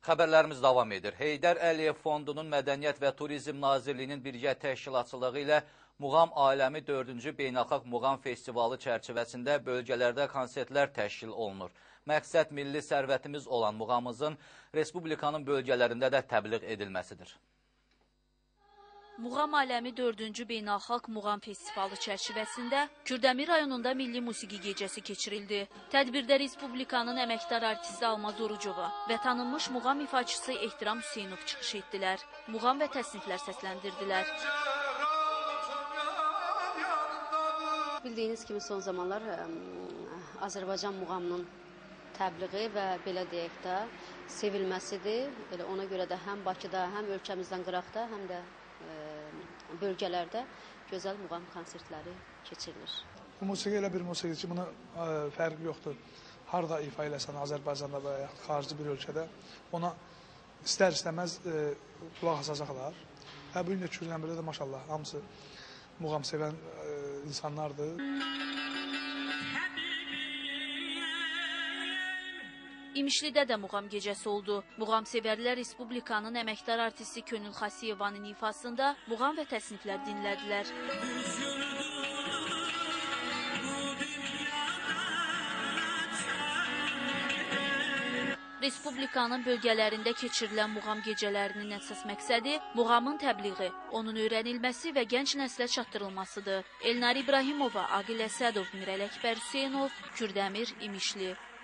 Xəbərlərimiz davam edir. Heydər Əliyev Fondunun Mədəniyyət və Turizm Nazirliyinin birgə təşkilatçılığı ilə Muğam Aləmi 4-cü Beynəlxalq Muğam Festivalı çərçivəsində bölgələrdə konsertlər təşkil olunur. Məqsəd milli sərvətimiz olan muğamımızın Respublikanın bölgələrində də təbliğ edilməsidir. Muğam Aləmi 4-cü Beynəlxalq Muğam Festivalı çərçivəsində Kürdəmir rayonunda milli musiqi gecəsi keçirildi. Tədbirdə Respublikanın əməkdar artisti Almaz Orucova və tanınmış muğam ifaçısı Ehtiram Hüseynov çıxış etdilər. Muğam və təsniflər səsləndirdilər. Bildiyiniz kimi son zamanlar Azərbaycan muğamının təbliği və belə deyək də sevilməsidir. Elə ona görə də həm Bakıda, həm ölkəmizdən qıraqda, həm də bölgələrdə gözəl muğam konsertləri keçirilir. Bu musiqi elə bir musiqi ki, buna fərqi yoxdur. Harada ifa eləsən, Azərbaycanda və ya xarici bir ölkədə ona istər-istəməz qulaq asacaqlar. Bu gün də Kürdəmirdə də maşallah hamısı muğam sevən insanlardır. İmişlidə də muğam gecəsi oldu. Muğam sevərlər Respublikanın əməkdar artisti Könül Xasiyevanın ifasında muğam və təsniflər dinlədilər. Respublikanın bölgələrində keçirilən muğam gecələrinin əsas məqsədi muğamın təbliği, onun öyrənilməsi və gənc nəslə çatdırılmasıdır. Elnari İbrahimova, Aqil Əsədov, Mirəl Əkbər Hüseynov, Kürdəmir, İmişli.